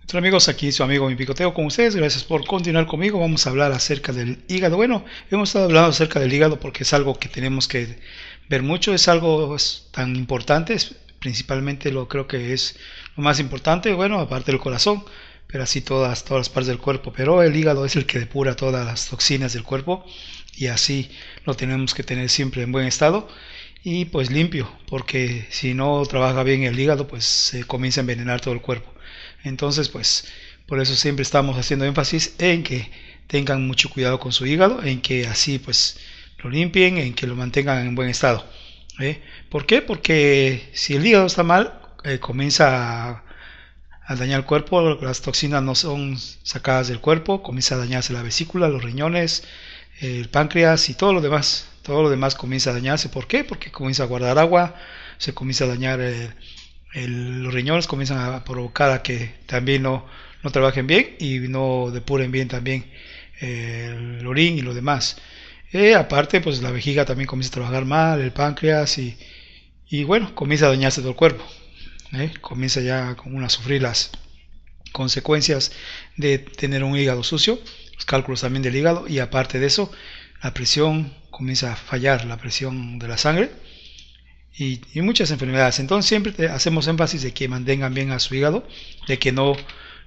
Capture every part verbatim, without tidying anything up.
Hola amigos, aquí su amigo Mi Picoteo con ustedes. Gracias por continuar conmigo. Vamos a hablar acerca del hígado. Bueno, hemos estado hablando acerca del hígado porque es algo que tenemos que ver mucho. Es algo es tan importante, es- principalmente lo creo que es lo más importante. Bueno, aparte del corazón, pero así todas, todas las partes del cuerpo. Pero el hígado es el que depura todas las toxinas del cuerpo y así lo tenemos que tener siempre en buen estado y pues limpio, porque si no trabaja bien el hígado, pues se comienza a envenenar todo el cuerpo. Entonces, pues por eso siempre estamos haciendo énfasis en que tengan mucho cuidado con su hígado, en que así pues lo limpien, en que lo mantengan en buen estado. ¿eh? ¿Por qué? Porque si el hígado está mal, eh, comienza a, a dañar el cuerpo, las toxinas no son sacadas del cuerpo, comienza a dañarse la vesícula, los riñones, el páncreas y todo lo demás. Todo lo demás comienza a dañarse. ¿Por qué? Porque comienza a guardar agua, se comienza a dañar el, el- los riñones, comienzan a provocar a que también no, no trabajen bien y no depuren bien también eh, el orín y lo demás. Eh, aparte, pues la vejiga también comienza a trabajar mal, el páncreas y, y bueno, comienza a dañarse todo el cuerpo. ¿eh? Comienza ya como a sufrir las consecuencias de tener un hígado sucio, los cálculos también del hígado y aparte de eso, la presión comienza a fallar, la presión de la sangre y, y muchas enfermedades. Entonces siempre te hacemos énfasis de que mantengan bien a su hígado, de que no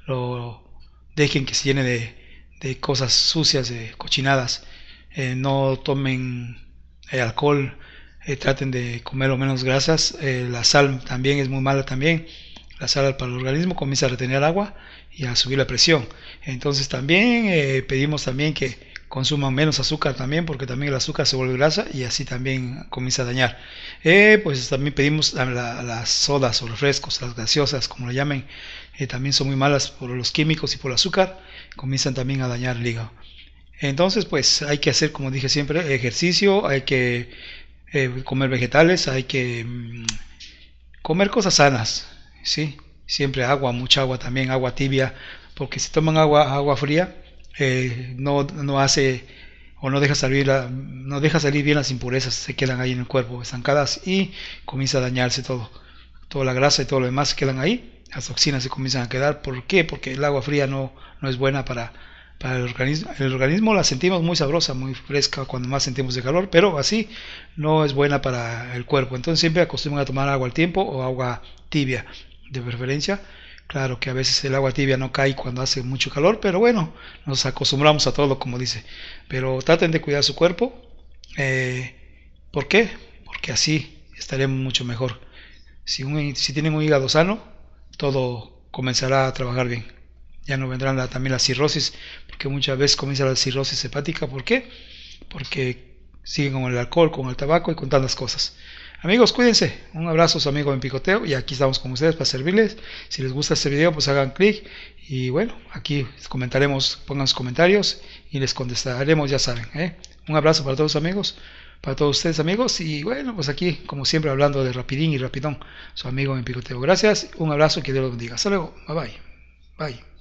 lo dejen que se llene de, de cosas sucias, de cochinadas, eh, no tomen eh, alcohol, eh, traten de comer lo menos grasas, eh, la sal también es muy mala también, la sal para el organismo comienza a retener agua y a subir la presión. Entonces también eh, pedimos también que consuman menos azúcar también porque también el azúcar se vuelve grasa y así también comienza a dañar. Eh, pues también pedimos a la- a las sodas o refrescos, las gaseosas como lo llamen, eh, también son muy malas por los químicos y por el azúcar, comienzan también a dañar el hígado. Entonces pues hay que hacer como dije siempre ejercicio, hay que eh, comer vegetales, hay que mm, comer cosas sanas, ¿sí? Siempre agua, mucha agua también, agua tibia, porque si toman agua, agua fría, eh, no, no hace o no deja salir la- no deja salir bien las impurezas, se quedan ahí en el cuerpo estancadas y comienza a dañarse todo. Toda la grasa y todo lo demás se quedan ahí, las toxinas se comienzan a quedar. ¿Por qué? Porque el agua fría no, no es buena para, para el organismo. El organismo la sentimos muy sabrosa, muy fresca cuando más sentimos de calor, pero así no es buena para el cuerpo. Entonces siempre acostumbran a tomar agua al tiempo o agua tibia de preferencia. Claro que a veces el agua tibia no cae cuando hace mucho calor, pero bueno, nos acostumbramos a todo, como dice. Pero traten de cuidar su cuerpo. Eh, ¿Por qué? Porque así estaremos mucho mejor. Si, un, si tienen un hígado sano, todo comenzará a trabajar bien. Ya no vendrán la, también la cirrosis, porque muchas veces comienza la cirrosis hepática. ¿Por qué? Porque siguen con el alcohol, con el tabaco y con tantas cosas. Amigos, cuídense. Un abrazo a su amigo en Picoteo y aquí estamos con ustedes para servirles. Si les gusta este video, pues hagan clic y bueno, aquí comentaremos, pongan sus comentarios y les contestaremos, ya saben. ¿eh? Un abrazo para todos amigos, para todos ustedes amigos y bueno, pues aquí como siempre hablando de rapidín y rapidón, su amigo en Picoteo. Gracias, un abrazo y que Dios los bendiga. Hasta luego, bye bye. Bye.